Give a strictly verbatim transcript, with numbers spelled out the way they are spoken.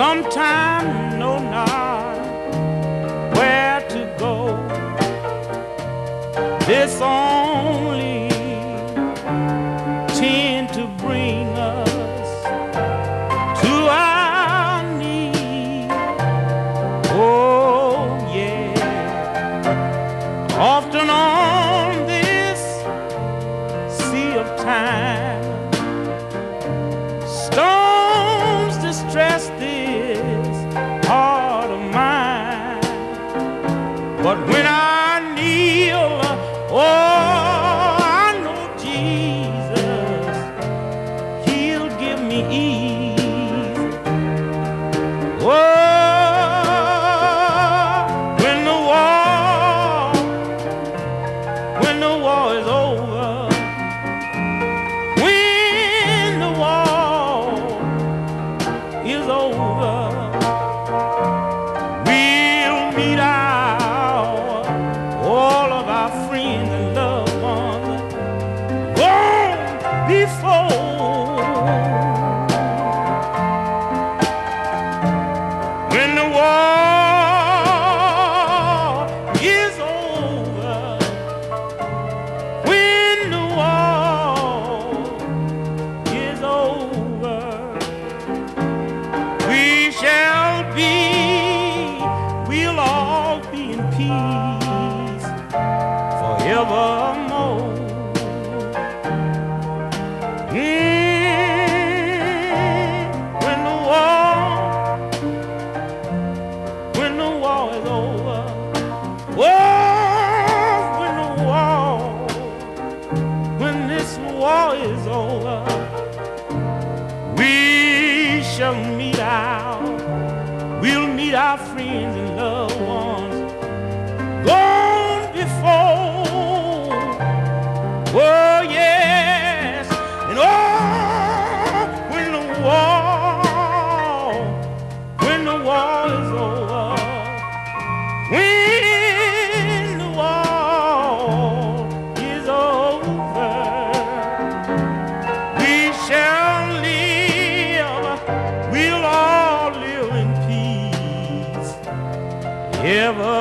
Sometimes know not where to go. This only tend to bring us to our knees. Oh yeah, often on this sea of time, storms distress this heart of mine. But when I kneel, oh, I know Jesus, He'll give me ease. Oh, when the war, when the war is over, when the war is over, we'll meet our, all of our friends and loved ones gone before. When the war is over, when the war is over, we shall be, we'll all be in peace forevermore. Mm, when the war, when the war is over, oh, when the war, when this war is over, we shall meet our, we'll meet our friends and loved ones gone before. Oh yes, and oh, when the war, when the war is over, when the war is over, we shall live, we'll all live in peace ever.